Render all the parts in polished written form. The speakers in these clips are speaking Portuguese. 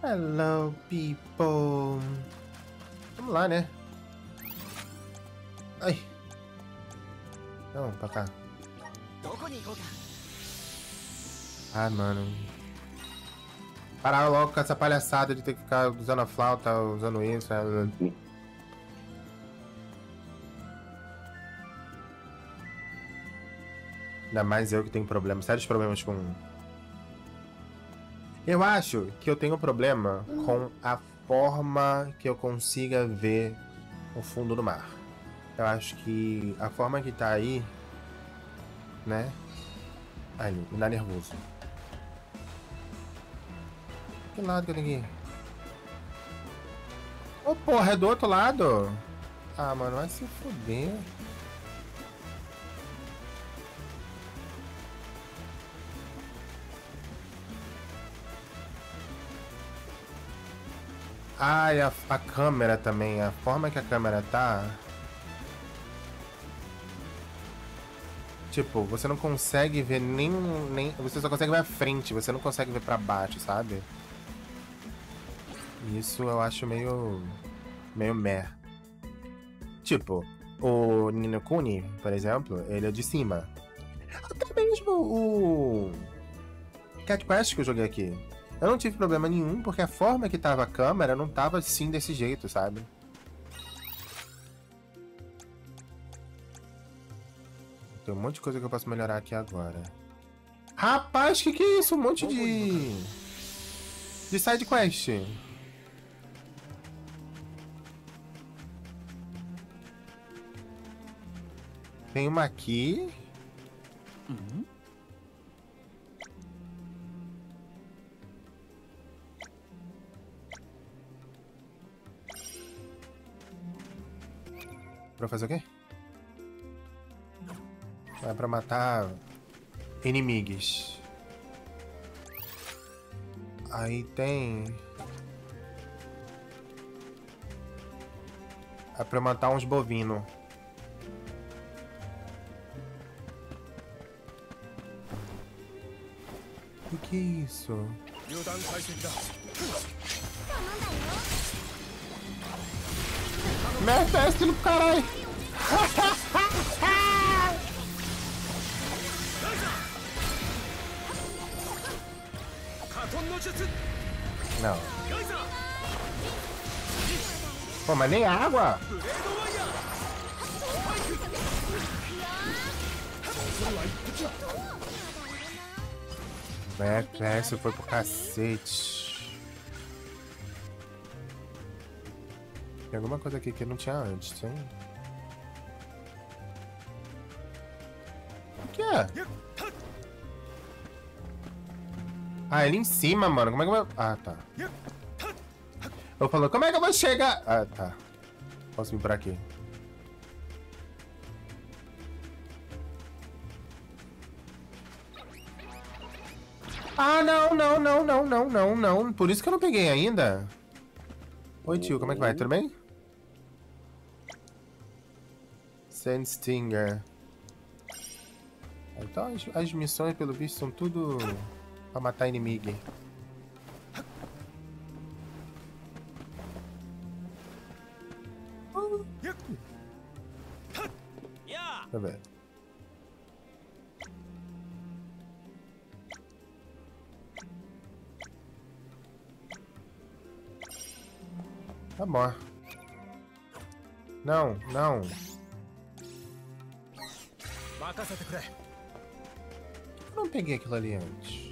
Hello, people. Vamos lá, né? Ai. Não, pra cá. Ah, mano. Parar logo com essa palhaçada de ter que ficar usando a flauta, usando isso. Ainda mais eu que tenho problemas, sérios problemas com... Eu acho que eu tenho problema com a forma que eu consiga ver o fundo do mar. Eu acho que a forma que tá aí, né? Ai, me dá nervoso. Que lado que eu tenho que ir? Ô, porra, é do outro lado? Ah, mano, vai se fuder. Ai, a câmera também, a forma que a câmera tá... Tipo, você não consegue ver nem... Você só consegue ver a frente, você não consegue ver pra baixo, sabe? Isso eu acho meio meh. Tipo, o Ni no Kuni, por exemplo, ele é de cima. Até mesmo o Cat Quest que eu joguei aqui. Eu não tive problema nenhum, porque a forma que tava a câmera não tava assim desse jeito, sabe? Tem um monte de coisa que eu posso melhorar aqui agora. Rapaz, que é isso? Um monte de side quest. Tem uma aqui. Pra fazer o quê? É pra matar inimigos. Aí tem... É pra matar uns bovinos. O que é isso? Merda, no caralho! Não. Pô, mas nem água! Isso foi pro cacete. Tem alguma coisa aqui que não tinha antes, hein? O que é? Ah, ele em cima, mano. Como é que eu vou... Ah, tá. Eu falo, como é que eu vou chegar? Ah, tá. Posso vir por aqui. Ah, não. Por isso que eu não peguei ainda. Oi, tio, como é que vai? Tudo bem? Sand Stinger. Então as missões, pelo visto, são tudo pra matar inimigo. Deixa eu ver. Tá bom. Não. Eu não peguei aquilo ali antes.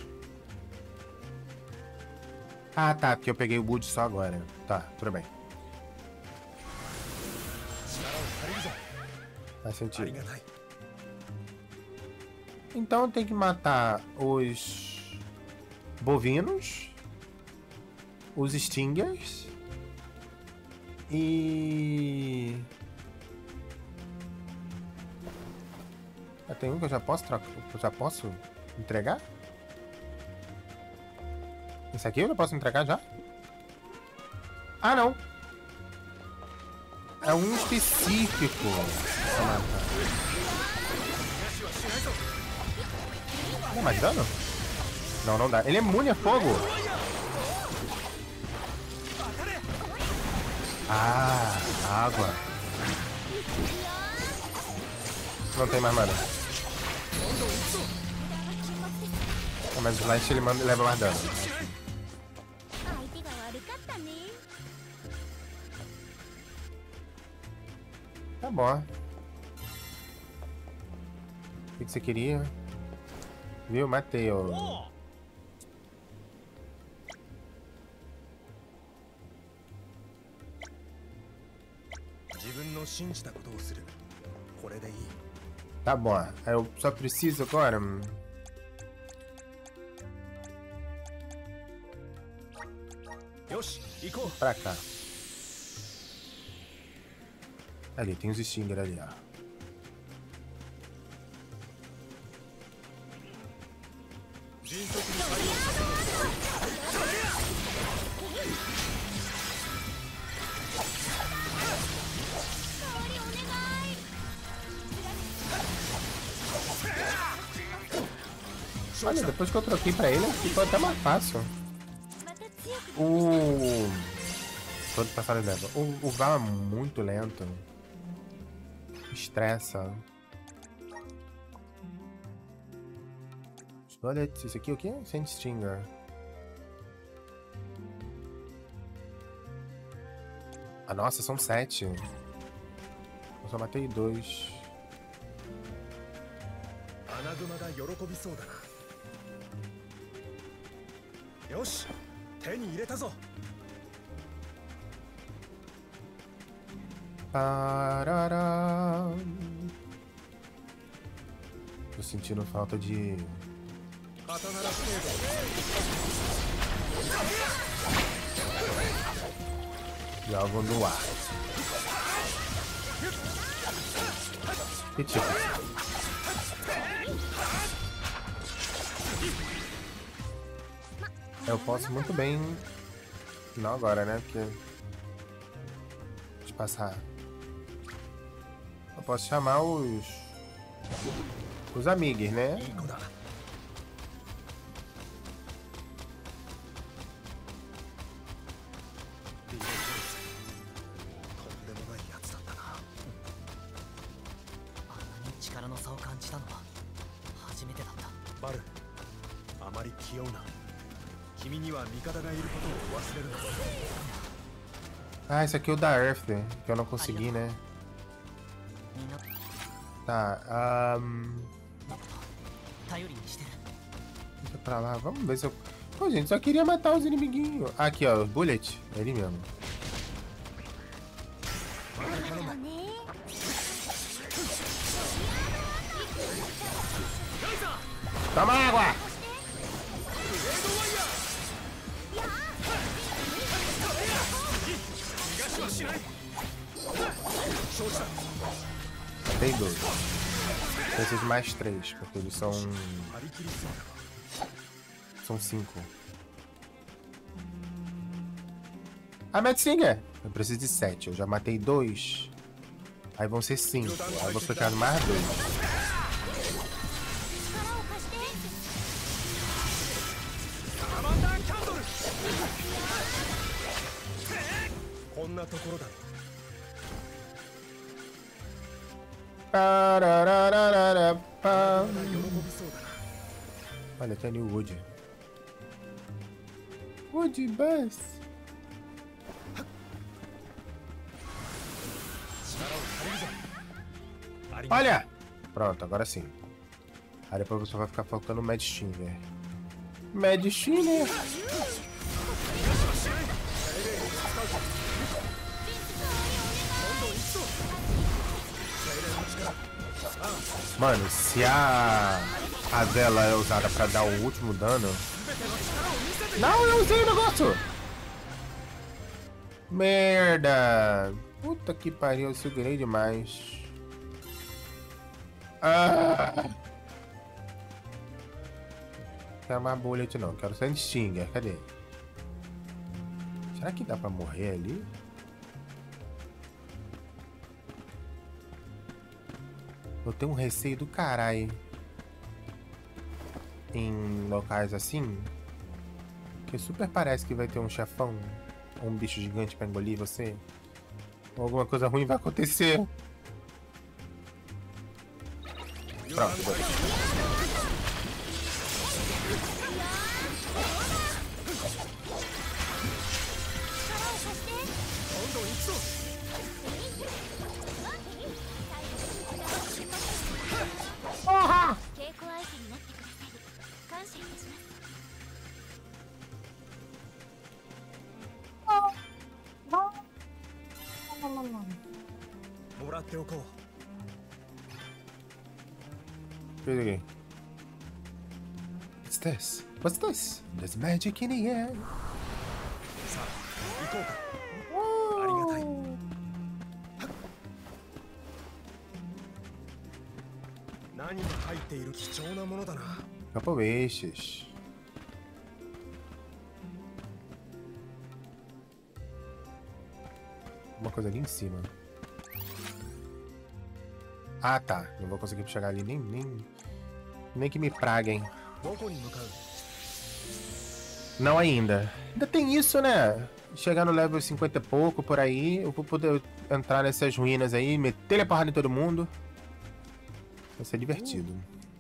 Ah, tá, porque eu peguei o Wood só agora. Tá, tudo bem. Faz sentido. Então tem que matar os bovinos, os stingers e... Tem um que eu já posso trocar, eu já posso entregar? Esse aqui eu já posso entregar já? Ah, não! É um específico pra matar. Dá mais dano? Não, não dá. Ele é imune a fogo. Ah, água. Não tem mais mana. Ah, mas o Light ele leva mais dano. Tá bom. O que você queria? Viu? Matei, ó. Tá bom. Eu só preciso agora... Pra cá. Ali, tem os Stinger ali, ó. Olha, depois que eu troquei pra ele, ficou até mais fácil. Todo passado leva. O Val é muito lento. Estressa. Olha, isso aqui o que? Sand Stinger. Ah, nossa, são 7. Eu só matei 2. Parará. Tô sentindo falta de... de algo no ar. Que tipo? Eu posso muito bem... Não agora, né? Porque... de passar. Eu posso chamar os amigos, né? Ah, esse aqui é o da Earth, que eu não consegui, né? Tá, deixa pra lá, vamos ver se eu... Pô, gente, só queria matar os inimiguinhos. Ah, aqui, ó, o Bullet, é ele mesmo. Toma água! Tem 2. Preciso de mais 3, porque eles são... são 5. Ah, Metzinger! Eu preciso de 7. Eu já matei 2. Aí vão ser 5. Aí eu vou ficar no mais 2. Olha, tem ali o Wood. Wood Bus. Olha! Pronto, agora sim. Aí depois você vai ficar focando no Mad Stinger. Mad Stinger! Mano, se a vela é usada pra dar o último dano... Não, eu usei o negócio! Merda! Puta que pariu, eu segurei demais. Ah! Quero mais Bullet não, quero Sand Stinger, cadê? Será que dá pra morrer ali? Eu tenho um receio do caralho em locais assim, que super parece que vai ter um chefão ou um bicho gigante pra engolir você. Alguma coisa ruim vai acontecer. Pronto, beleza. Porra! What's this? What's this? There's magic in the air. Capoeixes. Uma coisa ali em cima. Ah, tá. Não vou conseguir chegar ali nem que me praguem. Não ainda. Ainda tem isso, né? Chegar no level 50 e pouco, por aí, eu vou poder entrar nessas ruínas aí, meter a porrada em todo mundo. Vai ser divertido.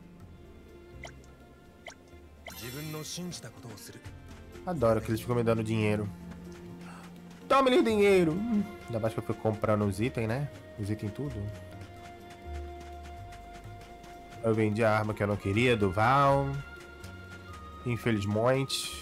Adoro que eles ficam me dando dinheiro. Toma-lhe dinheiro! Ainda mais que eu fui comprando os itens, né? Os itens tudo. Eu vendi a arma que eu não queria, do Val. Infelizmente.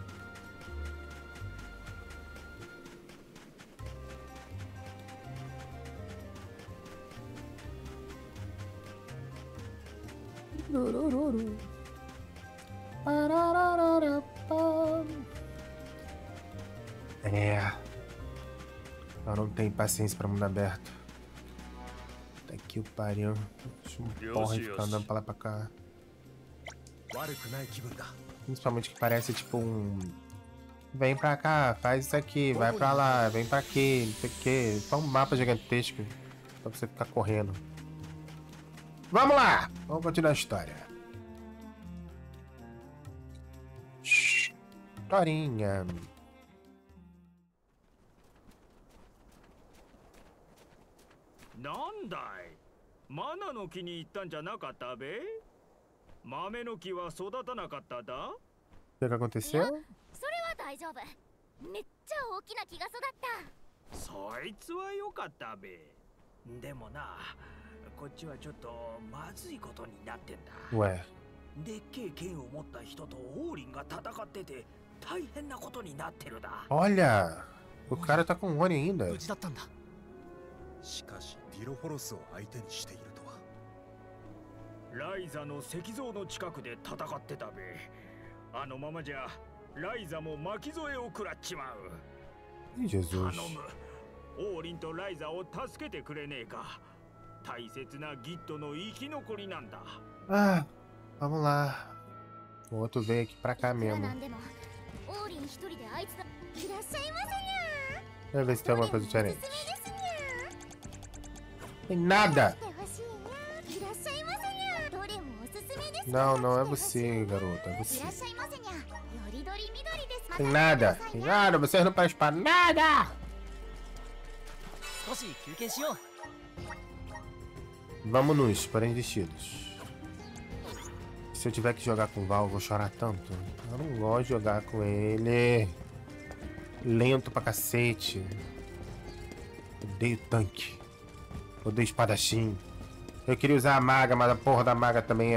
É. Eu não tenho paciência pra mundo aberto. Tá aqui o pariu. Deixa um porra e ficar andando pra lá pra cá. Principalmente que parece tipo um... Vem pra cá, faz isso aqui, vai pra lá, vem pra aqui, não sei o que. Só um mapa gigantesco pra você ficar correndo. Vamos lá! Vamos continuar a história. Historinha. Nandai? Mana no ki ni ittan ja nakatta be? Mame no ki wa sodata nakatta da? O que aconteceu? それは大丈夫。めっちゃ大きな木が育った。 そいつは良かったべ。でもな、こっちはちょっとまずいことになってんだ。 Ué. でっけえ剣を持った人とオーリンが戦ってて大変なことになってるだ。 Olha! O cara tá com Oni ainda. 無事だったんだ。しかしディロフォロスを相手にしているとは。 ライザの石像の近くで戦ってたべ。あのままじゃライザも巻き添えを食らっちまう。 Jesus. 頼む。オーリンとライザを助けてくれねえか。大切なギッドの生き残りなんだ。 Ah, vamos lá. O outro veio aqui pra cá いくら mesmo. なんでもオーリン一人であいつだ。いらっしゃいませにゃ。 Deixa eu ver se tem alguma coisa おすすめ diferente. ですにゃ。 Tem nada! 来てほしいにゃ。いらっしゃいませにゃ。どれもおすすめです。 Não, não é você, garota. É い você. らっしゃいませにゃ。よりどりみどりです。 Tem nada. Tem nada. Vocês não prestam pra nada! 少し休憩しよう。 Vamos-nos, porém vestidos. Se eu tiver que jogar com o Val, eu vou chorar tanto. Eu não gosto de jogar com ele. Lento pra cacete. Odeio tanque. Odeio espadachim. Eu queria usar a maga, mas a porra da maga também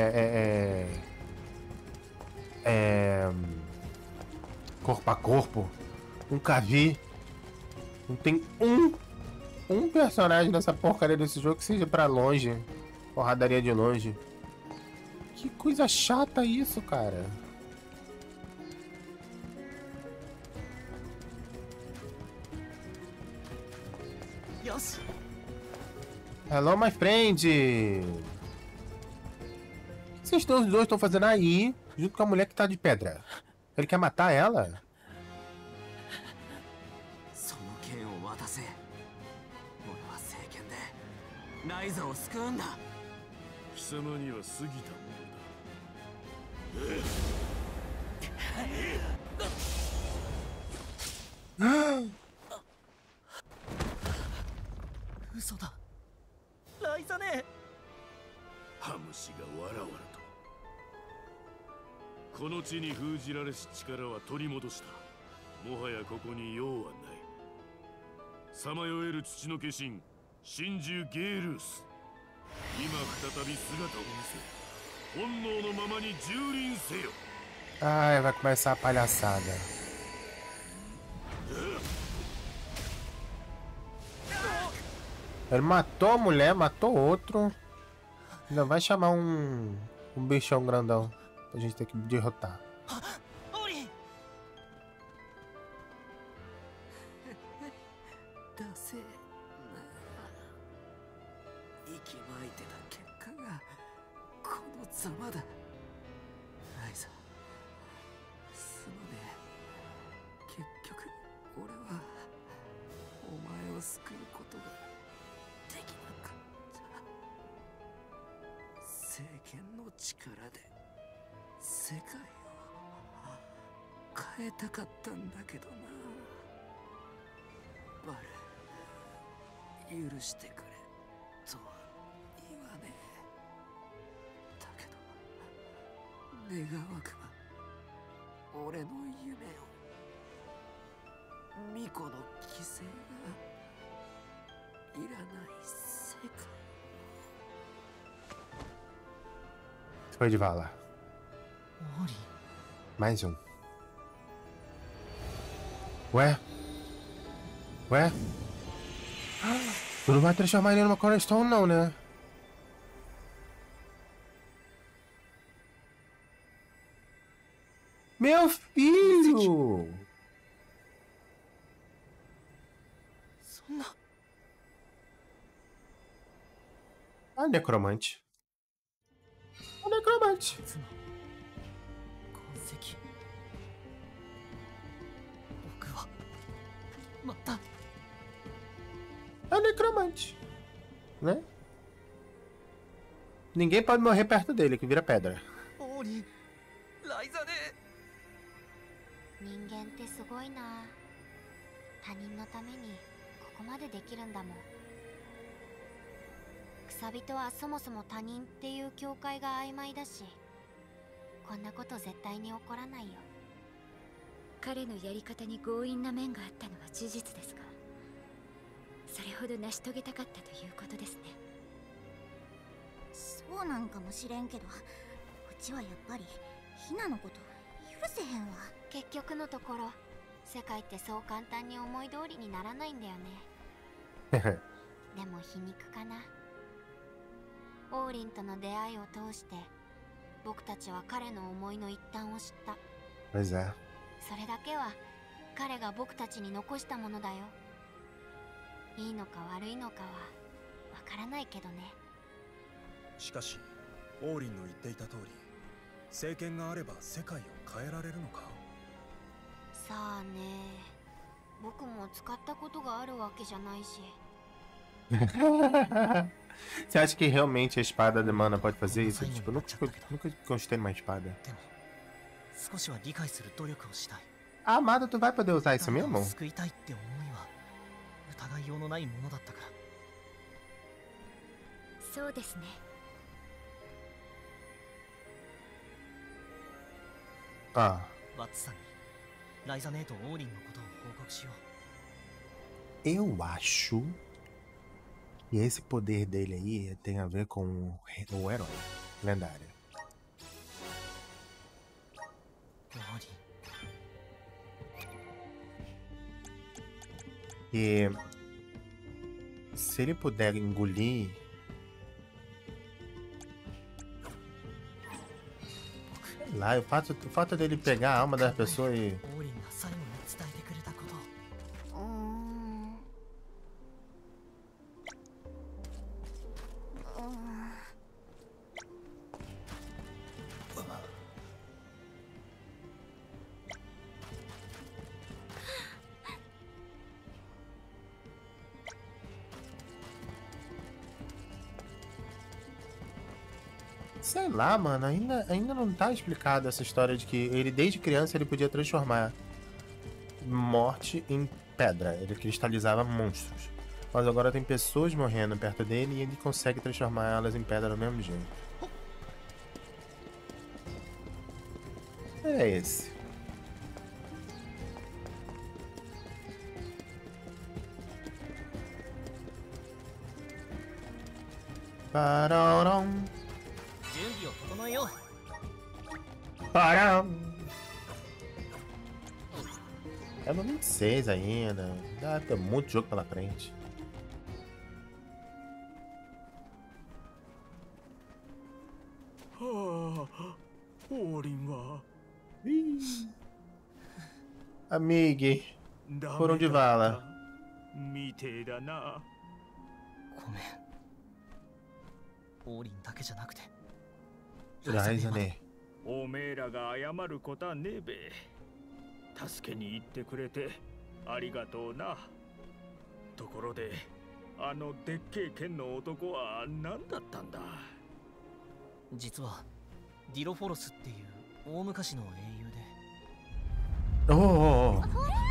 corpo a corpo. Nunca vi. Não tem um personagem nessa porcaria desse jogo que seja pra longe. Porradaria de longe. Que coisa chata isso, cara. Yoshi. Hello, my friend. O que vocês dois estão fazendo aí, junto com a mulher que tá de pedra? Ele quer matar ela? その剣を渡せ。俺は聖剣でライザを救うんだ。 貴様には過ぎたものだ。 この地に封じられし力は取り戻した。もはやここに用はない。さまよえる土の化身真珠ゲールース、今再び姿を見せ、本能のままに蹂躙せよ。 Ai, vai começar a palhaçada. Ele matou a mulher, matou outro. Ainda vai chamar um bichão grandão pra gente ter que derrotar. Foi de vala. Mais um. Ué? Ué? Tu não vai transformar ele numa Cornerstone não, né? Meu filho! Ah, necromante. O necromante. É o necromante, né? Ninguém pode morrer perto dele, que vira pedra. 人間ってすごいな。他人のためにここまでできるんだもん。草人はそもそも他人っていう境界が曖昧だし、こんなこと絶対に起こらないよ。彼のやり方に強引な面があったのは事実ですが、それほど成し遂げたかったということですね。そうなんかもしれんけど、うちはやっぱりヒナのこと許せへんわ。結局のところ、世界ってそう簡単に思い通りにならないんだよね。でも皮肉かな。オーリンとの出会いを通して、僕たちは彼の思いの一端を知った。それだけは彼が僕たちに残したものだよ。いいのか悪いのかはわからないけどね。 しかし、オーリンの言っていた通り、政権があれば世界を変えられるのか。 さあね、僕も使ったことがあるわけじゃないし。 Você acha que realmente a espada de mana pode fazer isso? Tipo, nunca gostei de uma espada. Ah, Amada, tu vai poder usar isso mesmo? Ah. Eu acho que esse poder dele aí tem a ver com o herói lendário. E se ele puder engolir lá, o fato dele pegar a alma das pessoas e sei lá, mano, ainda não tá explicado essa história de que ele, desde criança, ele podia transformar morte em pedra. Ele cristalizava monstros. Mas agora tem pessoas morrendo perto dele e ele consegue transformar elas em pedra do mesmo jeito. é esse? Pararam. Pararam. É no 26 ainda. Tem muito jogo pela frente. Amigue, por onde vala? みてえだな。 ごめん。オーリンだけじゃなくて。 ライザね。 おめえらが謝ることはねえべ。助けに行ってくれてありがとうな。ところで、あのでっけえ剣の男は何だったんだ？ 実はディロフォロスっていう大昔の英雄で。 おお。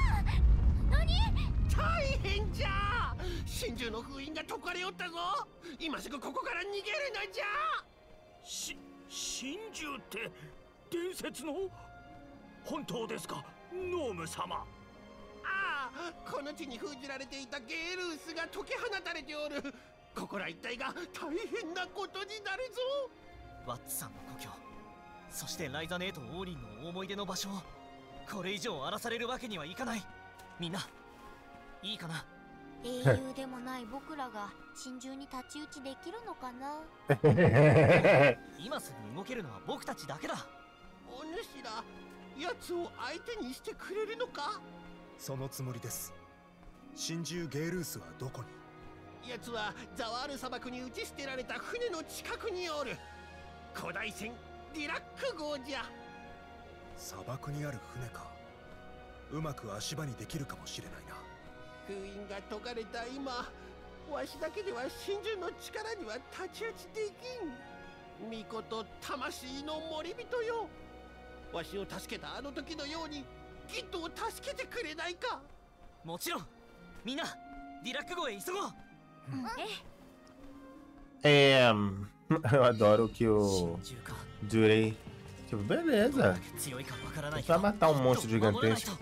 大変じゃ。真珠の封印が解かれよったぞ。今すぐここから逃げるのじゃ。 真珠って伝説の？本当ですか、ノーム様？ ああ、この地に封じられていたゲールースが解き放たれておる。ここら一帯が大変なことになるぞ。 ワッツさんの故郷、そしてライザネーとオーリンの思い出の場所をこれ以上荒らされるわけにはいかない。みんないいかな。 英雄でもない僕らが真珠に太刀打ちできるのかな。 今すぐ動けるのは僕たちだけだ。 お主ら奴を相手にしてくれるのか？ そのつもりです。真珠ゲールースはどこに？ 奴はザワール砂漠に打ち捨てられた船の近くにおる。古代船ディラック号じゃ。 砂漠にある船か。うまく足場にできるかもしれないな。 封印が解かれた今、わしだけでは真珠の力には太刀打ちできん。巫女と魂の守人よ、わしを助けたあの時のようにギッドを助けてくれないか？ もちろん。みんなディラック号へ急ごう。 Eu adoro que o Durei. Tipo, beleza. Vai matar um monstro gigantesco.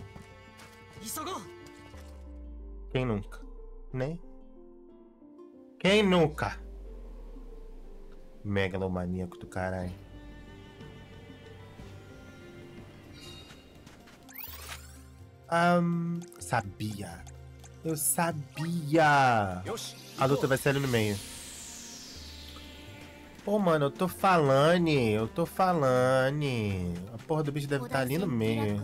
Quem nunca? Né? Quem nunca? Megalomaníaco do caralho. Sabia. Eu sabia. A luta vai ser ali no meio. Pô, mano, eu tô falando. A porra do bicho deve estar ali no meio.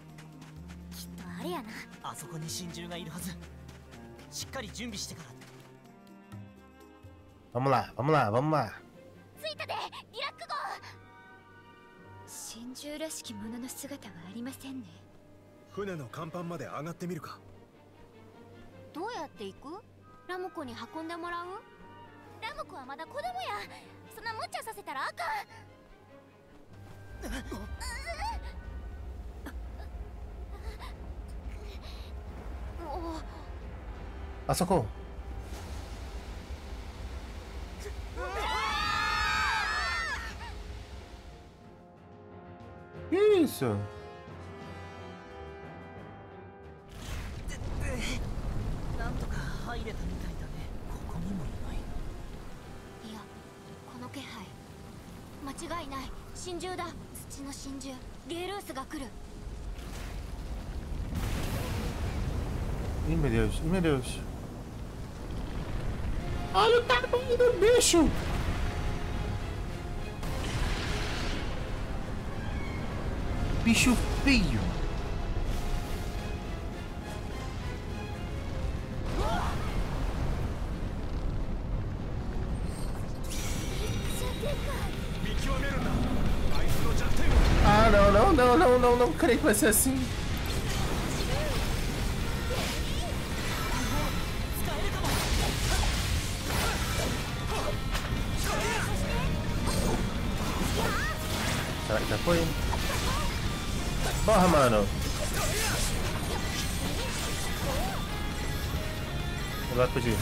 Vamos lá. 真珠らしきものの姿はありませんね。 船の甲板まで上がってみるか。 どうやって行く？ラムコに運んでもらう？ラムコはまだ子供や。そんな無茶させたらあかん。 あそこ。Isso. なんとか入れたみたいだね。ここにもいない。 いや、この気配間違いない。真珠だ。土の真珠ゲールースが来る。 Ih, meu Deus, meu Deus. Olha o tamanho do bicho. Bicho feio. Ah, não creio que vai ser assim. Será que já foi? Porra, mano. Eu vou fugir.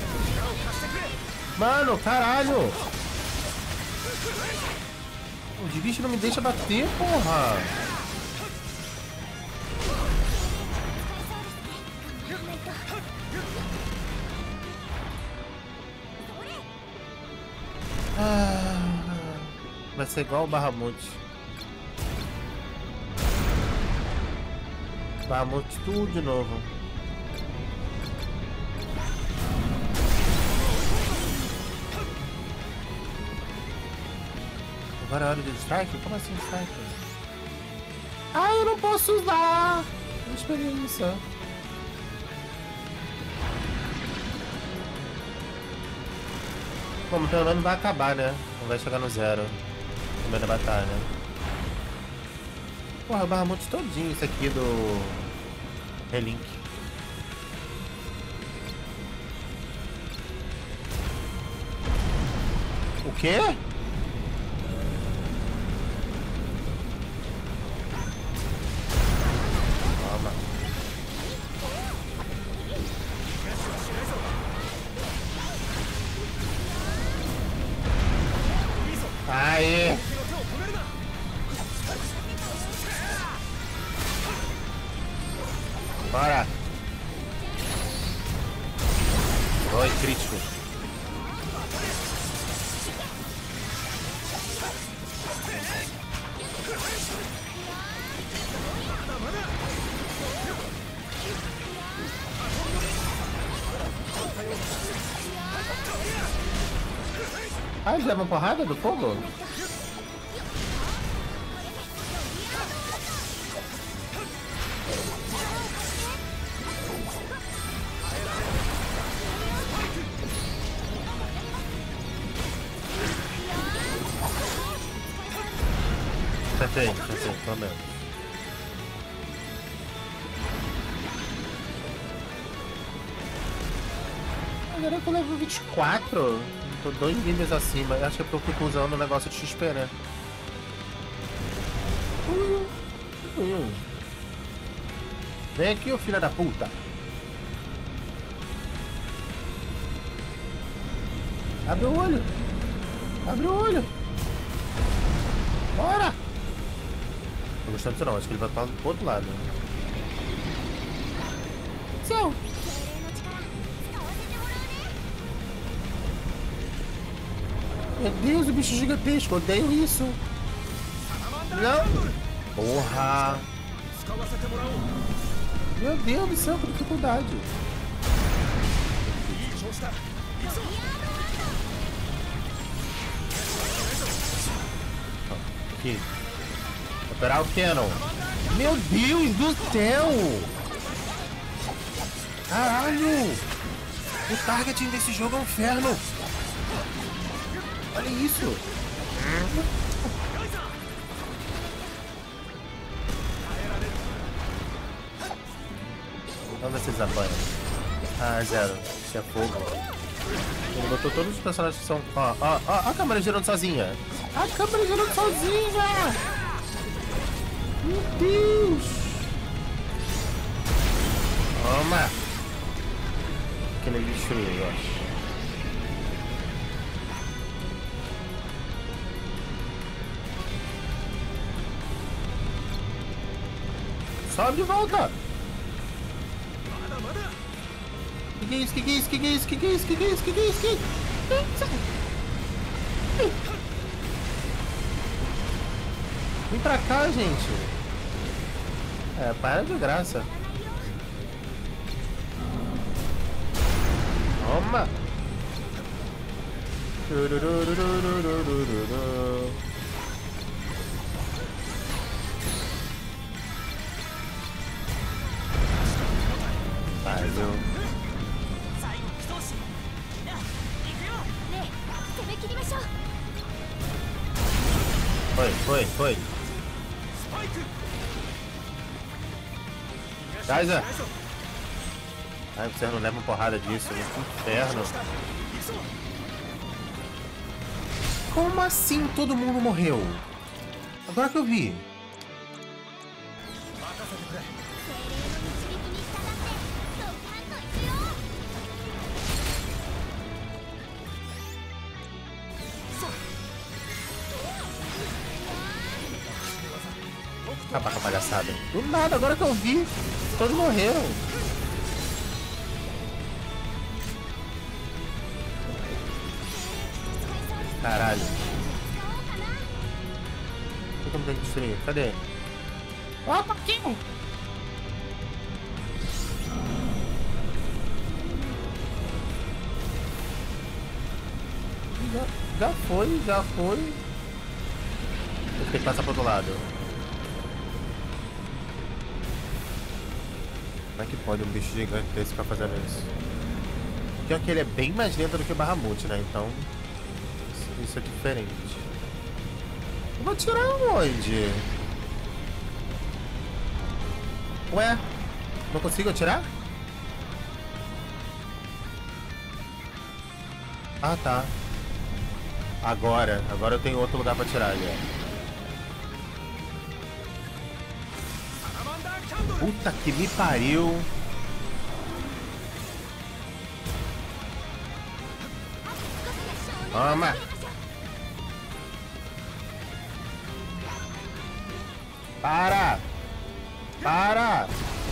Mano, caralho. O bicho não me deixa bater, porra. Vai ser igual o Bahamut. Bahamut tudo de novo. Agora é hora de strike? Como assim strike? Ah, eu não posso usar! Experiência. Bom, pelo menos vai acabar, né? Não vai chegar no zero no meio da batalha. Porra, o Bahamut todinho isso aqui do Relink. O quê? Toma. Aê! Bora! Oi, crítico. Ah, eles levam porrada do fogo? Perfeito, pelo menos. Agora que eu levo 24, tô 2 níveis acima. Acho que é porque eu fico usando o negócio de XP, né? Vem aqui, ô filha da puta. Abre o olho. Abre o olho. Bora! Tô gostando disso não, acho que ele vai para pro outro lado. Seu! Meu Deus, o bicho gigantesco, odeio isso! Não! Porra! Meu Deus do céu, que dificuldade! Aqui. Operar o Canon. Meu Deus do céu! Caralho! O targeting desse jogo é um inferno! Olha isso! Vamos ver se eles apanham. Ah, 0. Isso é fogo. Ele botou todos os personagens que são... Ó, a câmera girando sozinha! A câmera girando sozinha! Meu Deus! Toma! Aquele ali destruiu, eu acho. Sobe de volta! Que é isso? Que é isso? Que é isso? Que é isso? Que é isso? Que é isso? Que é isso? Vem pra cá, gente. É, para de graça. Toma! Valeu. Foi. Kaiser! Ai, vocês não levam porrada disso, que inferno. Como assim todo mundo morreu? Agora que eu vi. Acabar com a palhaçada. Do nada, agora que eu vi, todos morreram. Caralho. Por que eu não tenho que destruir? Cadê? Ó, tá aqui! Já foi, já foi. Vou ter que passar pro outro lado. Como é que pode um bicho gigante desse ficar fazendo isso? Pior que ele é bem mais lento do que o Bahamut, né? Então, isso é diferente. Eu vou tirar onde? Ué? Não consigo atirar? Ah, tá. Agora eu tenho outro lugar pra tirar ali, ó. Puta que me pariu. Toma. Para. Para.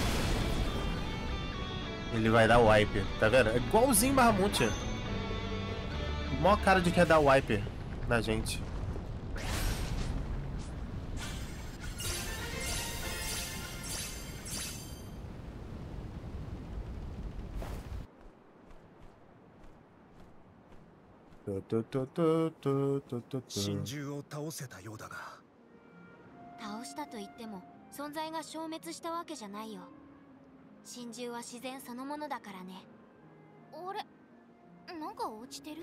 Ele vai dar wipe, tá vendo? É igualzinho Bahamut. Mó cara de que quer dar wipe na gente. 倒したと言っても存在が消滅したわけじゃないよ。真珠は自然そのものだからね。あれ、なんか落ちてる？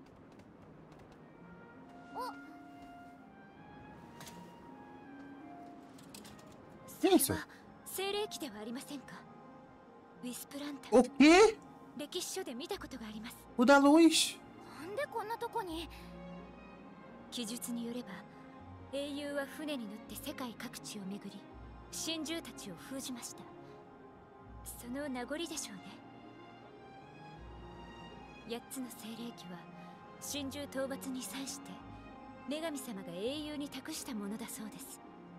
Isso? 精霊機ではありませんか？ウィスプランタ。 O quê? 歴史書で見たことがあります。 O da luz. なんでこんなとこに？記述によれば英雄は船に乗って世界各地を巡り神獣たちを封じました。その名残でしょうね。8つの精霊機は神獣討伐に際して女神様が英雄に託したものだそうです。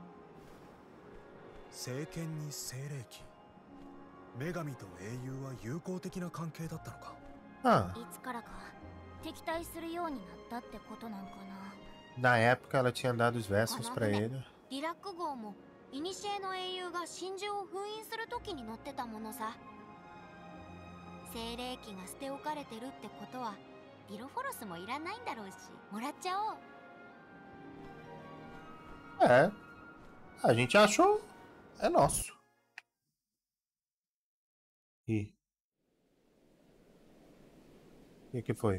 聖剣に精霊機、女神と英雄は友好的な関係だったのか。 Ah, いつからか敵対するようになったってことなんか na な。 época ela tinha dado os versos pra ele. リラック号も古の英雄が神獣を封印するときに乗ってたものさ。精霊機が捨て置かれてるってことはディロフォロスもいらないんだろうし、もらっちゃおう。 É, a gente achou, é nosso. Ih. E o que foi?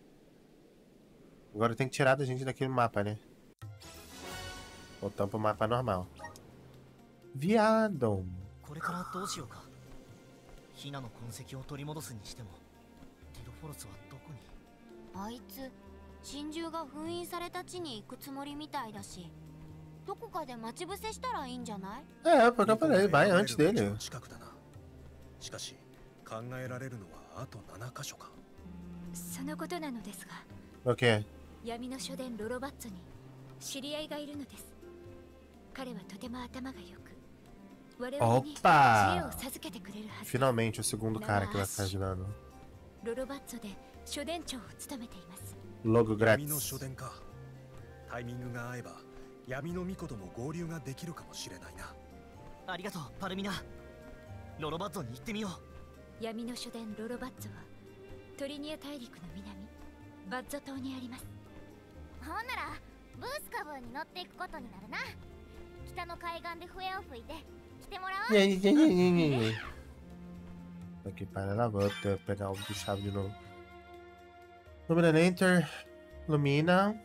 Agora tem que tirar da gente daquele mapa, né? Voltamos pro mapa normal. Viado. これからどうしようか。ヒナの痕跡を取り戻すにしてもディロフォロスはどこに？ あいつ神獣が封印された地に行くつもりみたいだし、どこかで待ち伏せしたらいいんじゃない？ É, porque eu falei, vai antes dele. 近くだな。しかし考えられるのはあと7カ所か。 そのことなのですが、 O quê? 闇の書殿ロロバッツに知り合いがいるのです。彼はとても頭がよく、我々に知恵を授けてくれるはず。 Finalmente o segundo cara que vai ficar ajudando. ロロバッツで書殿長を務めています。 Logo 闇の grátis. 書殿か。タイミングが合えば闇の巫女とも合流ができるかもしれないな。 ありがとうパルミナ。ロロバッゾに行ってみよう。 闇の書殿ロロバッツはトリニア大陸の南バッゾ島にあります。ほんならブースカブーに乗っていくことになるな。北の海岸で笛を吹いて来てもらおう。 Aqui para ela, vou até pegar o do chave de novo. Lumina Enter. Lumina.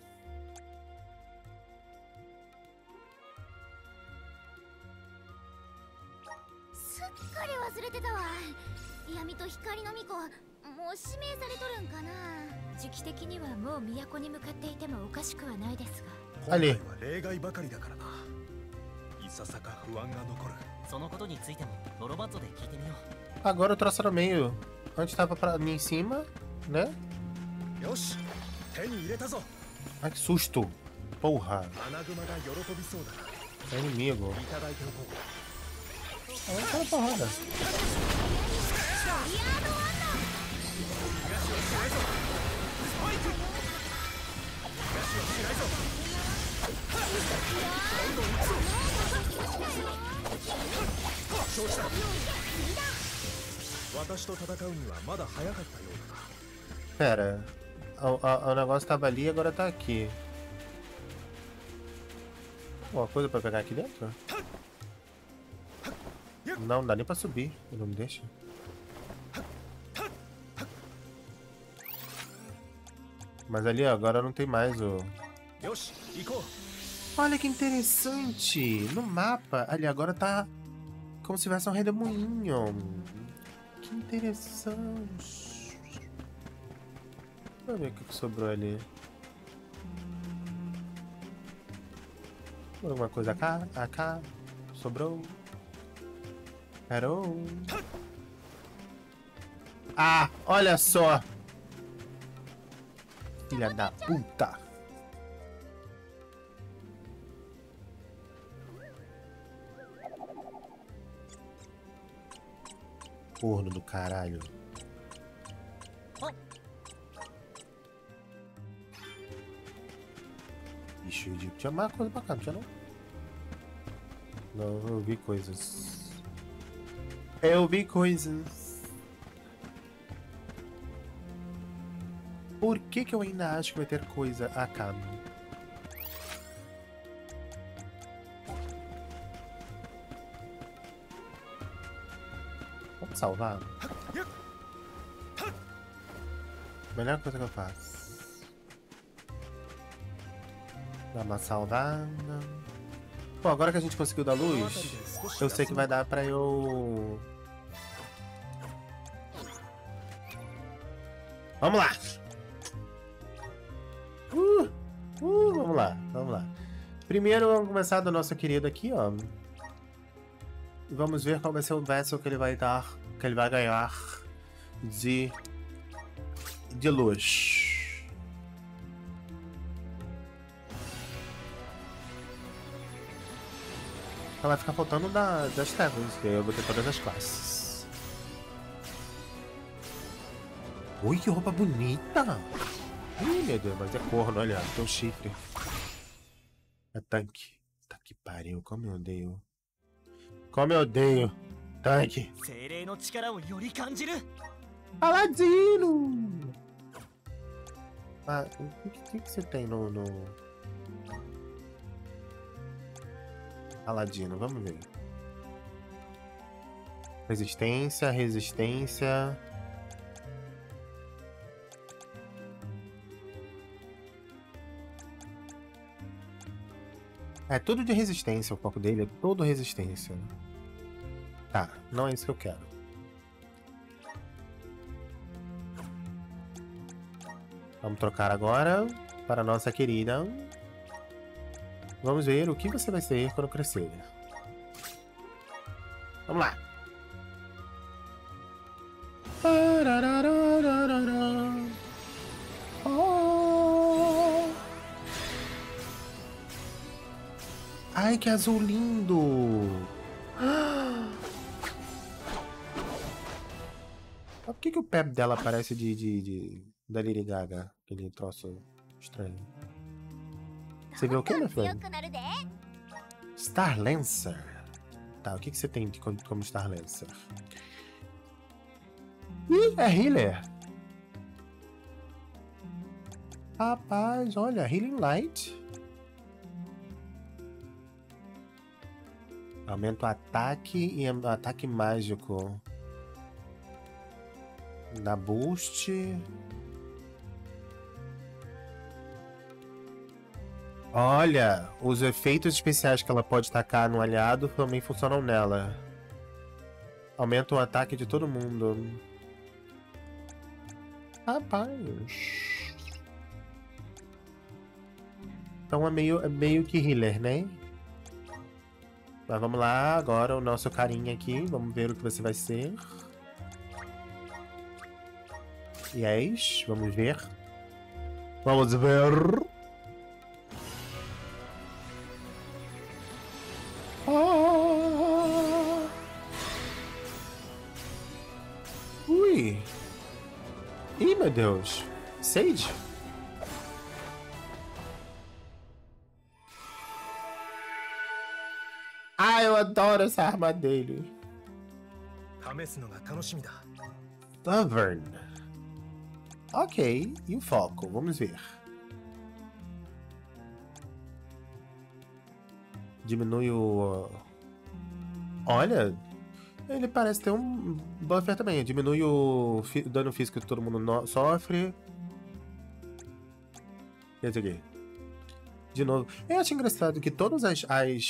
Ali. 今回は例外ばかりだからな。いささか不安が残る。 そのことについてもロロバッゾで聞いてみよう。 Agora eu trouxe meio. Antes tava pra mim em cima, né? よし、手に入れたぞ。 Ai, que susto. Porra. アナグマが喜びそうだな。 É inimigo. いただいておこう。 Olha aquela porrada. Pera, o negócio tava ali e agora tá aqui. Uma coisa pra pegar aqui dentro? Não dá nem pra subir, ele não me deixa. Mas ali ó, agora não tem mais o... Olha que interessante! No mapa, ali agora tá como se tivesse um redemoinho. Que interessante. Deixa eu ver o que sobrou ali. Alguma coisa cá, sobrou. Parou. Ah, olha só. Filha da puta. Corno do caralho. Bicho, tinha mais coisa pra cá, não tinha não? Não, eu vi coisas. Eu vi coisas. Por que que eu ainda acho que vai ter coisa a cá? Vamos salvar? Melhor coisa que eu faço. Dá uma salvada. Bom, agora que a gente conseguiu dar luz, eu sei que vai dar pra eu... Vamos lá! Vamos lá. Primeiro vamos começar do nosso querido aqui, ó. E vamos ver qual vai ser o vessel que ele vai dar, que ele vai ganhar de luz. Só vai ficar faltando das trevas, que eu vou ter todas as classes. Ui, que roupa bonita! Ih, meu Deus, mas é corno, olha, tem um chifre. É tanque. Tá que pariu, como eu odeio. Como eu odeio. Tanque. Paladino! Ah, o que você tem no... Paladino, vamos ver. Resistência. É tudo de resistência, o foco dele é todo resistência. Tá, não é isso que eu quero. Vamos trocar agora para a nossa querida. Vamos ver o que você vai ser quando crescer. Vamos lá. Oh. Ai, que azul lindo! Por que o pé dela parece da Lady Gaga? Aquele troço estranho. Você viu o que, meu filho? Star Lancer. Tá, o que você tem como Star Lancer? Ih, é Healer. Rapaz, olha, Healing Light. Aumenta o ataque e ataque mágico. Dá boost. Olha, os efeitos especiais que ela pode tacar no aliado também funcionam nela. Aumenta o ataque de todo mundo. Rapaz. Então é meio que healer, né? Mas vamos lá, agora o nosso carinha aqui. Vamos ver o que você vai ser. Yes, vamos ver. Vamos ver. Ui. Ih, meu Deus. Sage? adoro essa arma dele. Stubborn. Ok, e o foco? Vamos ver. Diminui o... Olha, ele parece ter um buffer também. Diminui o dano físico que todo mundo sofre. Esse aqui. De novo. Eu acho engraçado que todas as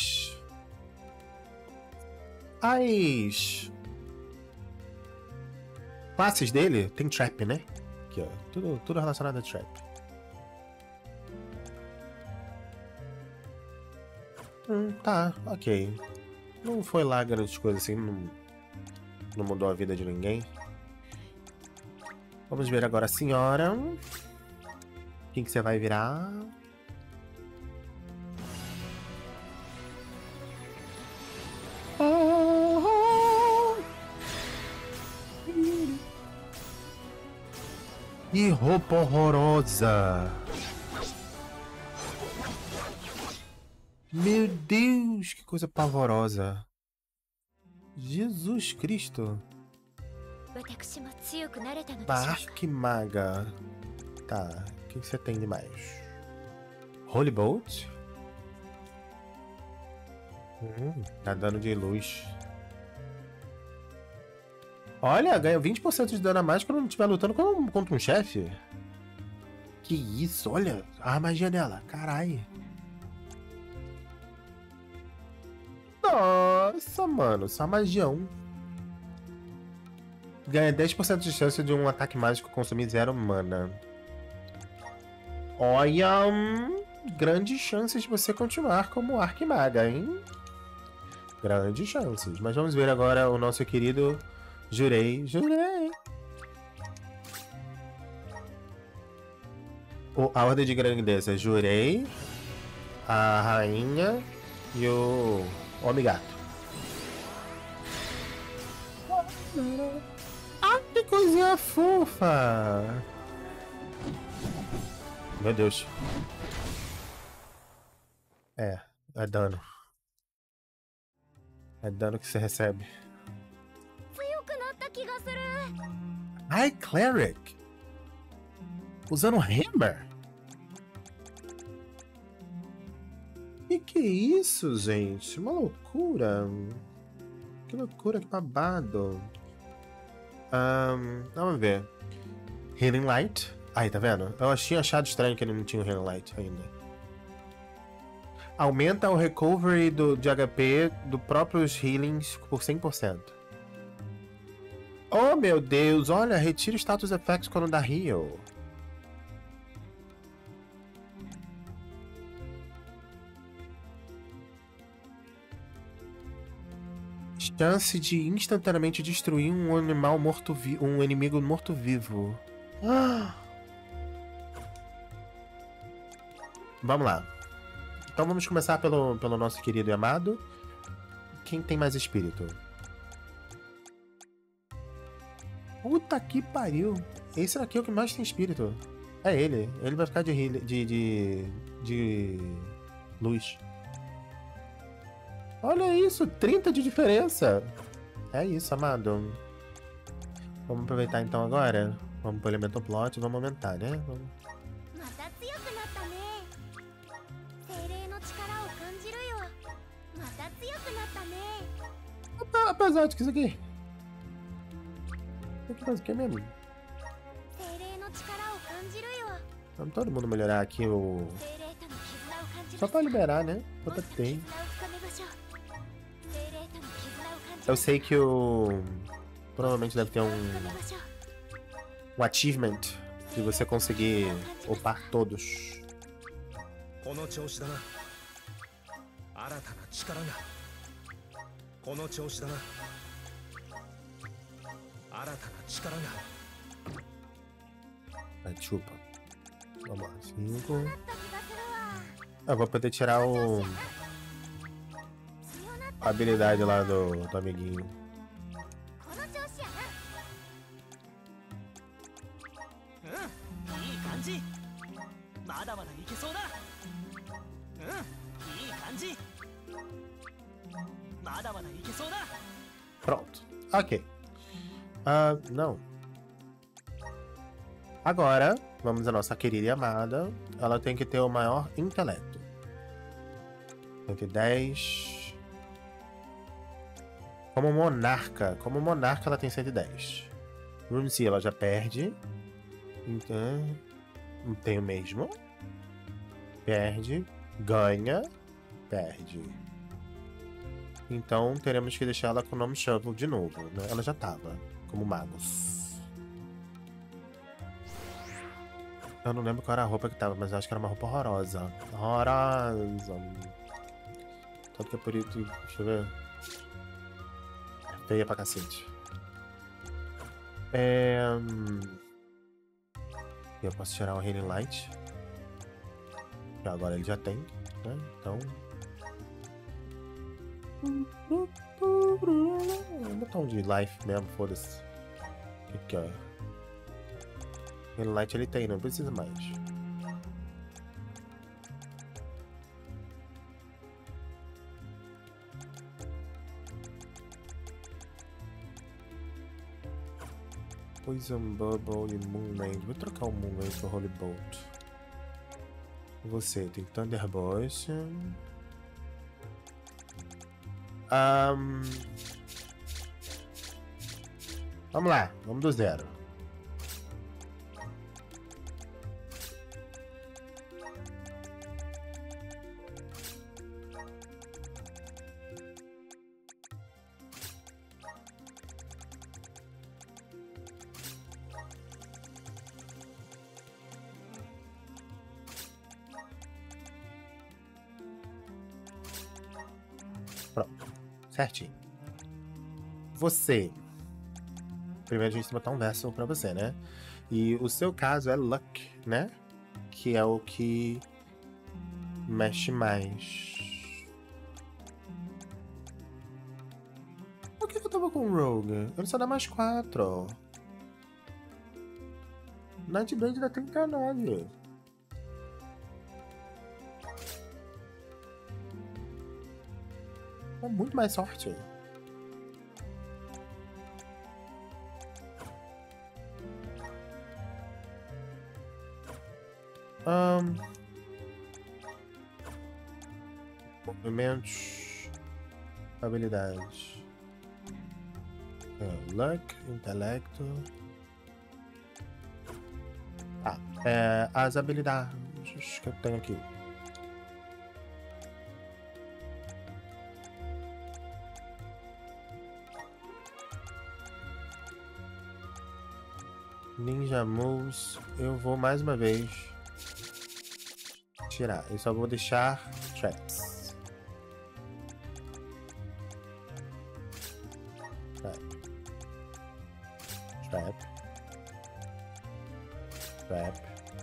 classes dele tem trap, né? Aqui, ó. Tudo relacionado a trap. Tá, ok. Não foi lá grandes coisas assim, não mudou a vida de ninguém. Vamos ver agora a senhora. Quem que você vai virar? Que roupa horrorosa! Meu Deus, que coisa pavorosa! Jesus Cristo! Arquimaga. Tá, o que você tem de mais? Holy Bolt? Tá dano de luz. Olha, ganha 20% de dano a mais quando estiver lutando contra um chefe. Que isso, olha a magia dela, carai. Nossa, mano, só magião. Ganha 10% de chance de um ataque mágico consumir 0 mana. Olha, grandes chances de você continuar como Arquimaga, hein? Grandes chances. Mas vamos ver agora o nosso querido Jurei. A ordem de grandeza. Jurei, a rainha e o homem gato. Ah, que coisinha fofa! Meu Deus. É dano. É dano que você recebe. Ai, Cleric! Usando Hammer? Que é isso, gente? Uma loucura. Que loucura, que babado. Vamos ver. Healing Light. Aí, tá vendo? Eu tinha achado estranho que ele não tinha o Healing Light ainda. Aumenta o recovery de HP do próprios healings por 100%. Oh, meu Deus! Olha, retira o status effects quando dá heal. Chance de instantaneamente destruir um animal um inimigo morto-vivo. Vamos lá. Então vamos começar pelo nosso querido e amado. Quem tem mais espírito? Puta que pariu. Esse daqui é o que mais tem espírito. É ele. Ele vai ficar de luz. Olha isso, 30 de diferença. É isso, amado. Vamos aproveitar então agora. Vamos pro Elemental Plot e vamos aumentar, né? Vamos. Apesar de que isso aqui. Isso aqui faz o que mesmo? Vamos todo mundo melhorar aqui o... Só pra liberar, né? Quanto tem. Eu sei que o... Provavelmente deve ter um achievement de você conseguir upar todos. Chupa. Vamos lá, 5. Eu vou poder tirar a habilidade lá do amiguinho. まだまだいけそうだ。 Pronto. Ok. Não. Agora, vamos à nossa querida e amada. Ela tem que ter o maior intelecto. 110. Como monarca ela tem 110. Runzi ela já perde. Então, não tem o mesmo. Perde. Ganha. Perde. Então, teremos que deixar ela com o nome Shovel de novo, né? Ela já tava, como Magus. Eu não lembro qual era a roupa que tava, mas eu acho que era uma roupa horrorosa. Horrorosa. Tanto que é por isso... Deixa eu ver. Feia pra cacete. Eu posso tirar o Healing Light. Que agora ele já tem, né? Então... Vou botar um de life mesmo, foda-se. O que é? Healing Light ele tem, não precisa mais. Poison Bubble e Moonrain. Vou trocar o Moonrain por Holy Bolt. Você tem Thunderbolt. Vamos lá, vamos do zero. Pronto, certinho. Você. Primeiro a gente vai botar um verso pra você, né? E o seu caso é Luck, né? Que é o que mexe mais. Por que eu tava com o Rogue? Ele só dá mais 4. Nightblade dá 39. É muito mais sorte. Movimentos. Habilidades. Luck, intelecto. As habilidades que eu tenho aqui. Ninja Moves, eu vou mais uma vez tirar. Eu só vou deixar Traps. Trap.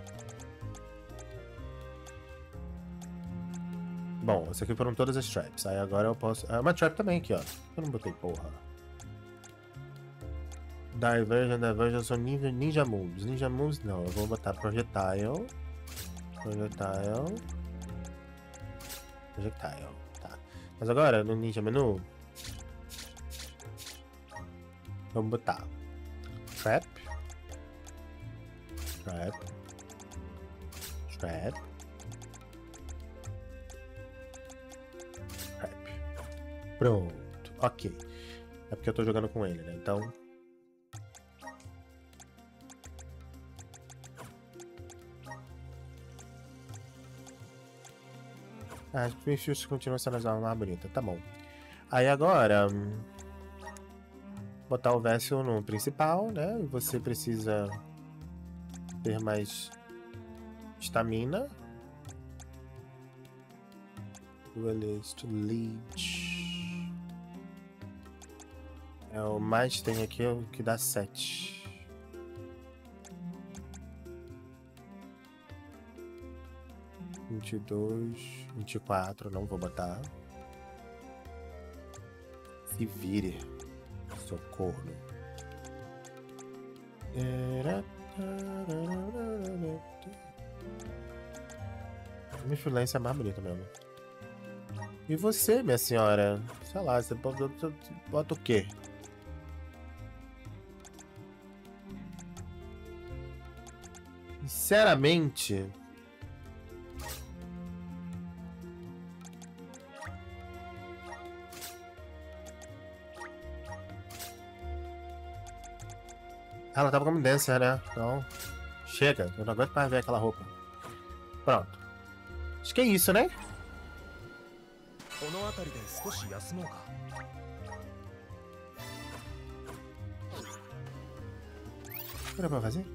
Bom, essas aqui foram todas as Traps. Aí agora eu posso... uma Trap também aqui, ó. Eu não botei porra. Diversion são Ninja Moves. Ninja Moves não, eu vou botar Projectile. Tá. Mas agora no Ninja Menu vamos botar Trap. Pronto, ok. É porque eu tô jogando com ele, né? Então as Twinfields continuam sendo as armas mais bonitas, tá bom. Aí agora botar o Vessel no principal, né? Você precisa ter mais estamina. Duelist, Leech. O mais tem aqui é o que dá 7. (22, 24, não vou botar. Se vire, socorro. Minha influência é mais bonita mesmo. E você, minha senhora? Sei lá, você bota o quê? Sinceramente... Ela tava como dancer, né? Então... Chega, eu não aguento mais ver aquela roupa. Pronto. Acho que é isso, né? O que era pra fazer?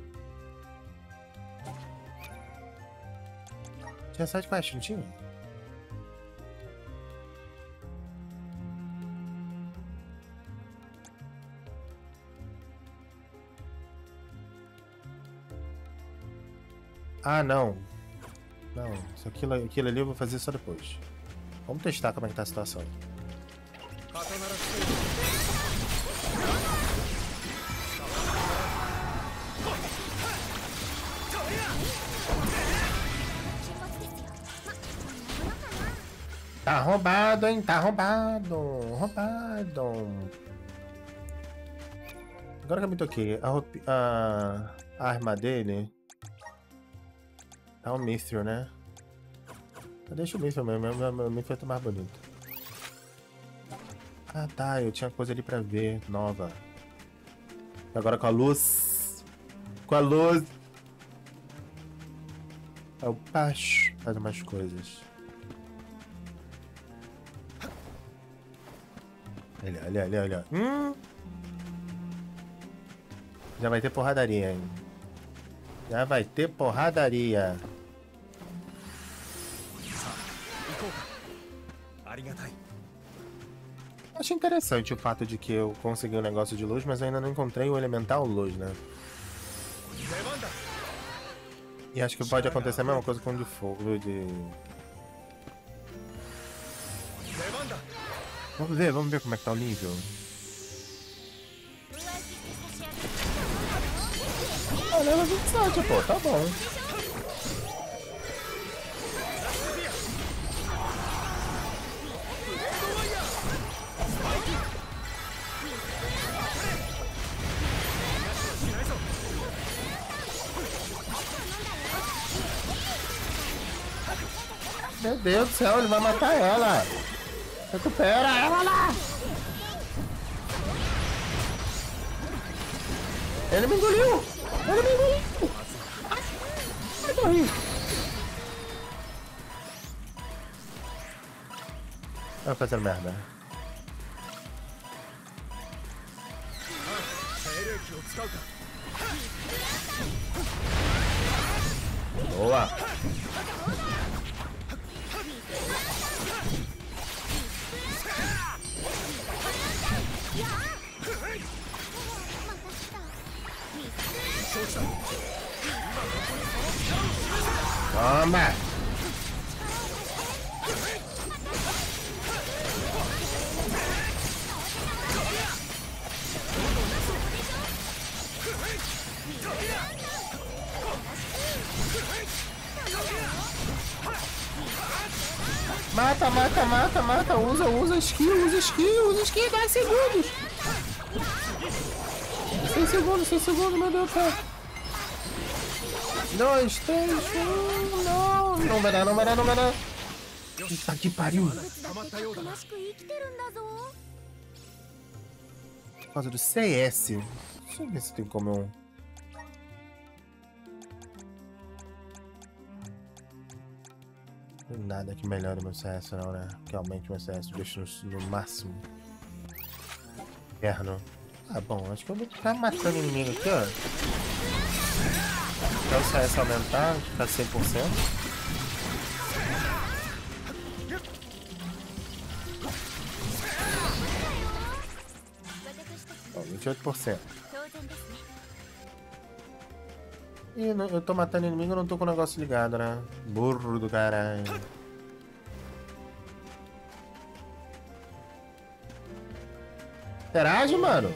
Tinha side quest, não tinha? Ah, não. Não, aquilo ali eu vou fazer só depois. Vamos testar como é que tá a situação. Tá roubado, hein? Tá roubado. Roubado. Agora que eu me toquei, a arma dele... Tá um Mithril, né? Deixa o Mithril mesmo, meu Mithril tá mais bonito. Ah tá, eu tinha coisa ali pra ver, nova. Agora com a luz. Com a luz. É o Pacho faz umas coisas. Olha. Já vai ter porradaria, hein? Já vai ter porradaria. Achei interessante o fato de que eu consegui um negócio de luz, mas ainda não encontrei o elemental luz, né? E acho que pode acontecer a mesma coisa com o de fogo, Vamos ver como é que tá o nível. Ah, leva 27, pô, tá bom. Meu Deus do céu, ele vai matar ela. Recupera ela lá. Ele me engoliu. Ai, morri. Vai fazendo merda. Boa. Toma! Mata, usa skill, 10 segundos. 6 segundos, meu Deus do céu. 2, 3, 1, não vai dar. Puta que pariu. Por causa do CS. Deixa eu ver se tem como eu... Não tem nada que melhore meu CS não, né? Que aumente meu CS, deixa no máximo. Inferno. Ah, bom, acho que eu vou ficar matando inimigo aqui, ó. Até o CS aumentar, ficar 100%. Ó, 28%. E eu tô matando inimigo e não tô com o negócio ligado, né? Burro do caralho. Interage, mano.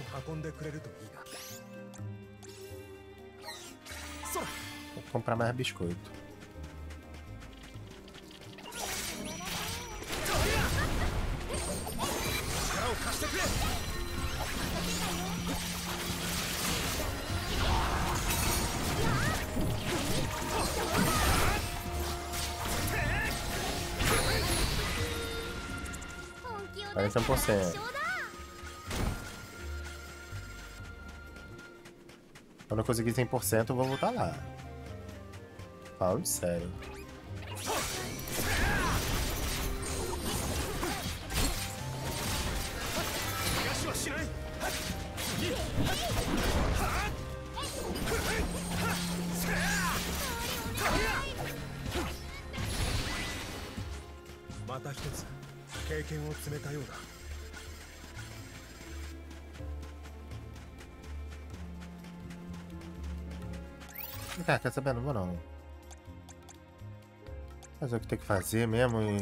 Vou comprar mais biscoito. 41%. Quando eu conseguir 100%, eu vou voltar lá. Falo sério. Ah, quer saber? Não vou não. Fazer o que tem que fazer mesmo e...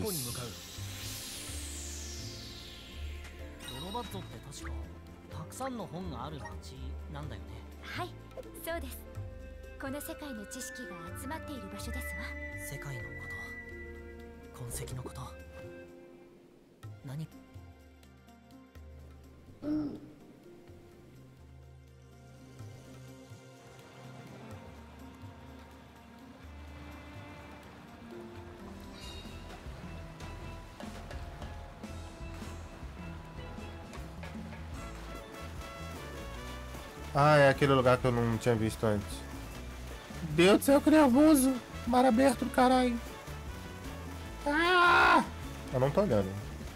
ドロバットって確かたくさんの本がある町なんだよね。 はい、そうです。この世界の知識が集まっている場所ですわ。 世界のこと、痕跡のこと、何？ Ah, é aquele lugar que eu não tinha visto antes. Deus do céu, que nervoso. Mar aberto do caralho. Ah! Eu não tô olhando.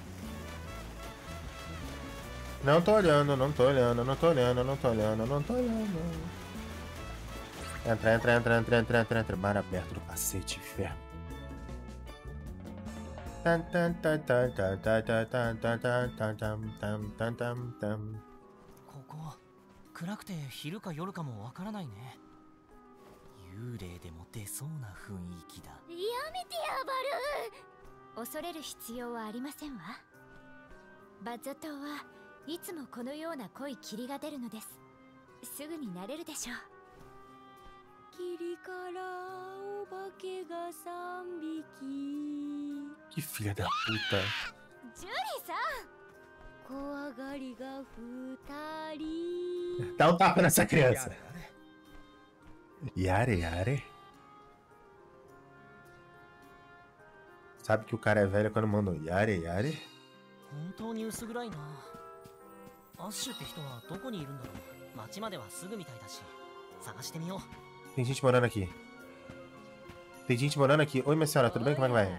Não tô olhando, não tô olhando, não tô olhando, não tô olhando, não tô olhando. Entra. Mar aberto do cacete, inferno. Tam. 暗くて昼か夜かもわからないね。幽霊でも出そうな雰囲気だ。やめてやバルー。恐れる必要はありませんわ。バッゾ島はいつもこのような濃い霧が出るのです。すぐに慣れるでしょう。霧からお化けが3匹。 Que filha da puta. ジュリーさん。怖がりが2人。 Dá um tapa nessa criança. Yare. Sabe que o cara é velho quando manda Yare? 本当に薄暗いな。アッシュって人はどこにいるんだろう。町まではすぐみたいだし、探してみよう。 Tem gente morando aqui. Oi, minha senhora, tudo bem? Como é que vai?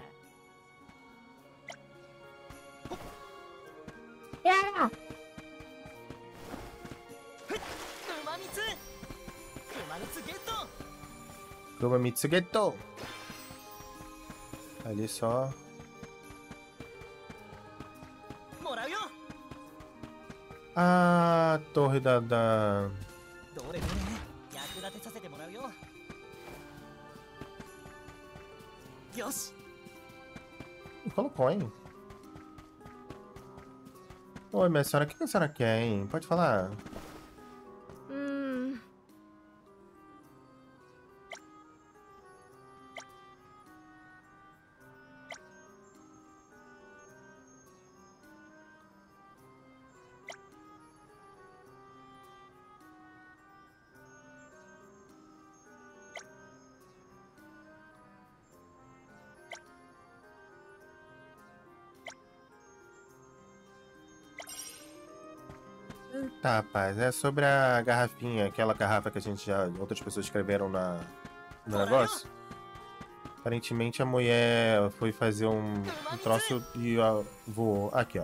Kumamitsu Geto! Ali só. Ah, torre da... Colocou, hein? Oi, minha senhora, o que a senhora quer, hein? Pode falar. Tá, rapaz, é sobre a garrafinha, aquela garrafa que a gente já... Outras pessoas escreveram no negócio. Aparentemente a mulher foi fazer um troço e voou. Aqui, ó.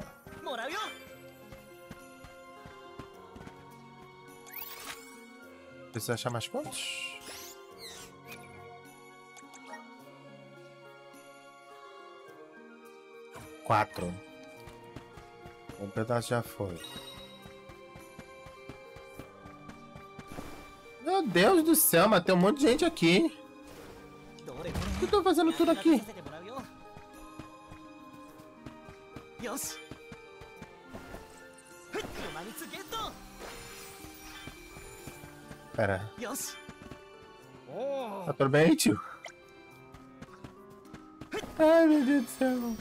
Precisa achar mais pontos? Quatro. Um pedaço já foi. Meu Deus do céu, matei um monte de gente aqui. O que eu tô fazendo tudo aqui? Pera. Tá tudo bem, tio? Ai, meu Deus do céu.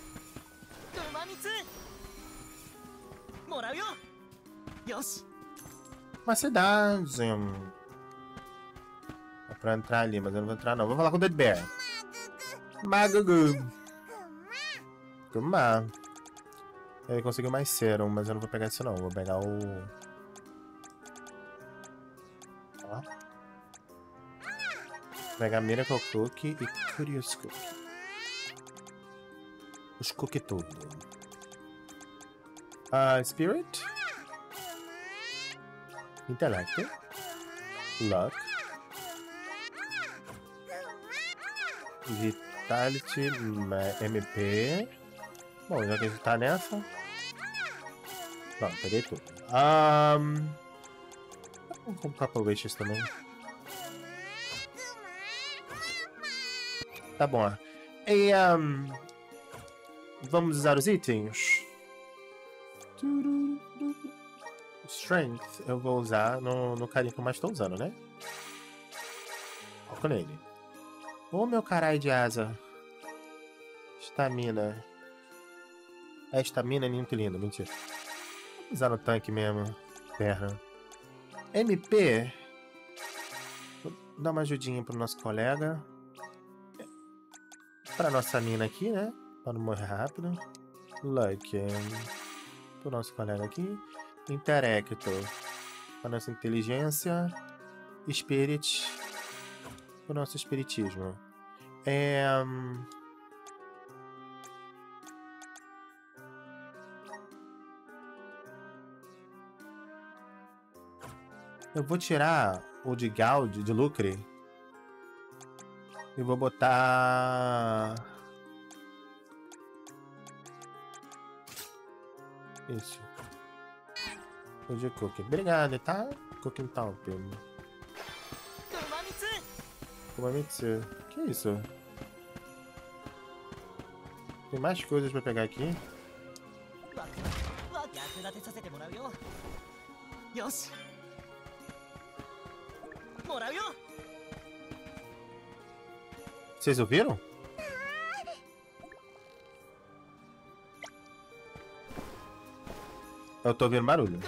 Uma cidade. Dá pra entrar ali, mas eu não vou entrar não. Vou falar com o Dead Bear. Magugu. Kuma. Ele conseguiu mais serum, mas eu não vou pegar isso não. Vou pegar o... Ó. Vou pegar Miracle Cookie e Curious Cookie. Os cookie tudo. Spirit. Intellect. Luck. Vitality. MP. Bom, já que a gente tá nessa. Bom, peguei tudo. Vamos com Couple Wishes também. Tá bom. E vamos usar os itens. Strength eu vou usar no carinha que eu mais estou usando, né? Foco nele. Ô meu caralho de asa. Estamina. A estamina é muito lindo, mentira. Vou usar no tanque mesmo. Perna. MP. Vou dar uma ajudinha pro nosso colega. Pra nossa mina aqui, né? Pra não morrer rápido. Luck. Pro nosso colega aqui. Interactor. Pra nossa inteligência. Spirit. Pro nosso espiritismo. Eu vou tirar o de Gaud, de Lucre. E vou botar... Isso. O de Cookie. Obrigado, tá? Cookie Top. Kumamitsu. Que isso? Tem mais coisas pra pegar aqui. Vocês ouviram? Eu tô ouvindo barulho.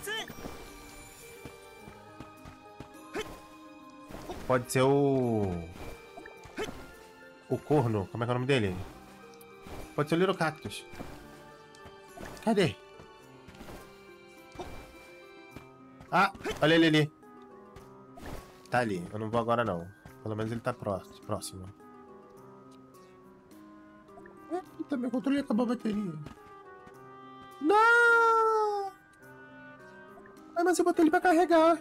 Pode ser o corno. Como é que é o nome dele? Pode ser o Little Cactus. Cadê? Ah, olha ele ali. Tá ali. Eu não vou agora não. Pelo menos ele tá próximo. Eita, meu controle acabou a bateria. Não! Ah, mas eu botei ele pra carregar.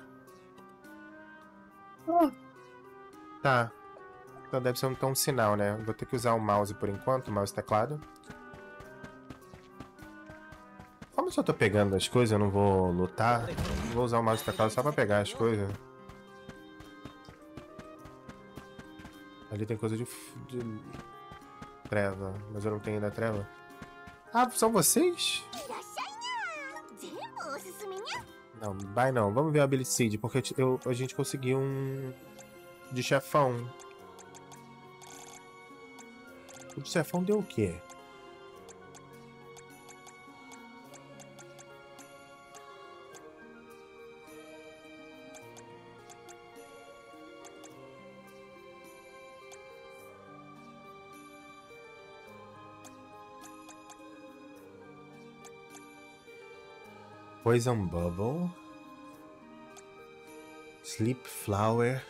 Oh. Tá. Então deve ser um sinal, né? Vou ter que usar o mouse por enquanto, o mouse e teclado. Como eu só tô pegando as coisas, eu não vou lutar. Vou usar o mouse e teclado só pra pegar as coisas. Ali tem coisa de treva, mas eu não tenho ainda treva. Ah, são vocês? Não, vai não. Vamos ver a Ability Seed, porque a gente conseguiu um de chefão. O de chefão deu o quê? Poison Bubble, Sleep Flower,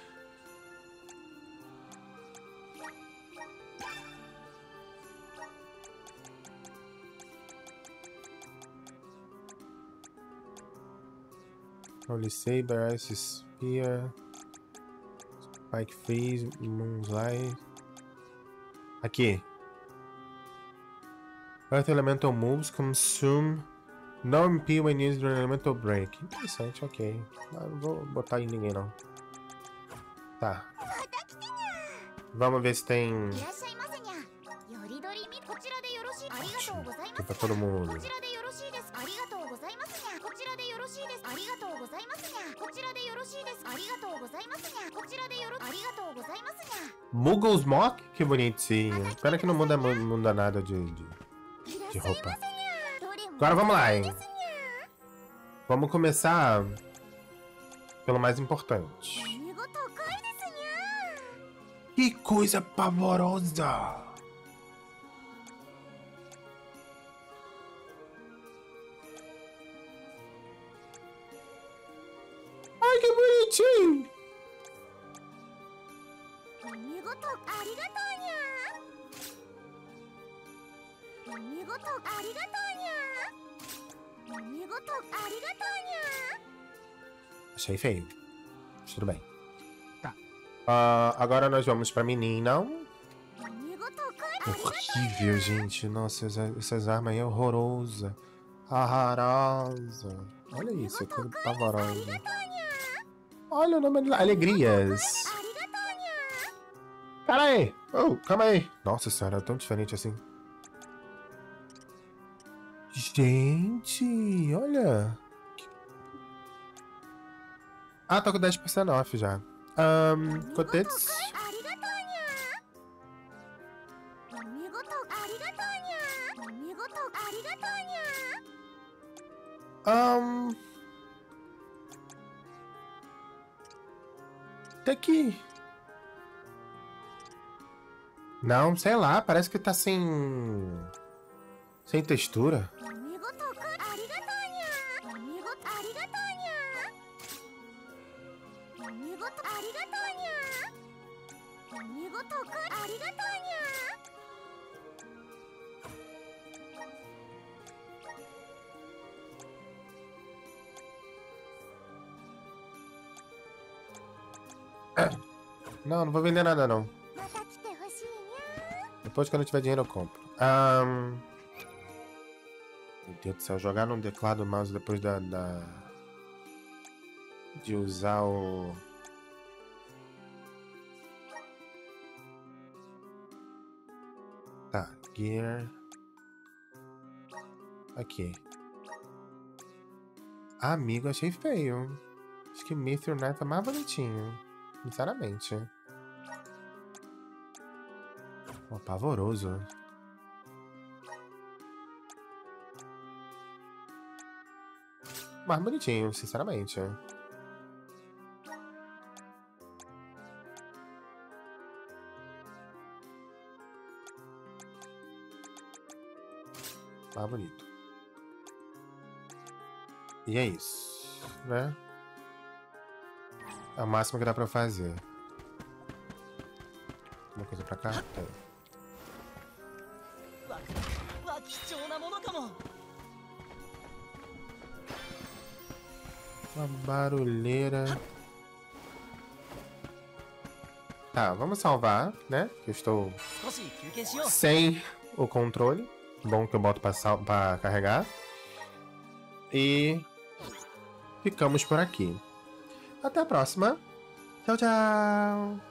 Holy Saber, Ice Spear, Spike Freeze, Moonlight. Aqui. Earth Elemental Moves consume no MP when used during Elemental Break. Interessante, ok. Não vou botar em ninguém não. Tá. Vamos ver se tem... Tem pra todo mundo. Muggle's Mock? Que bonitinho. Espera que não muda nada de roupa. Agora vamos lá, hein? Vamos começar pelo mais importante. Que coisa pavorosa! bonitinho. Achei feio. Mas tudo bem. Tá. Agora nós vamos pra menina. Horrível, gente. Nossa, essas armas aí é horrorosa. Horrorosa. Olha isso, que pavorosa. Olha o nome dela. Alegrias. Pera aí. Oh, calma aí. Nossa senhora, é tão diferente assim. Gente, olha. Ah, tô com 10% off já. Cotetes. Até que... Não, sei lá, parece que tá sem textura. Não, não vou vender nada não. Depois que eu não tiver dinheiro eu compro. Meu Deus do céu, jogar num teclado mouse depois de usar o... Tá, gear... Aqui. Amigo, achei feio. Acho que Mithril Knight é mais bonitinho. Sinceramente. Oh, pavoroso. Mais bonitinho, sinceramente. Mais bonito. E é isso, né? É o máximo que dá pra fazer. Uma coisa pra cá? Tá. Uma barulheira. Tá, vamos salvar, né? Eu estou sem o controle. Bom que eu boto pra carregar. E ficamos por aqui. Até a próxima. Tchau, tchau.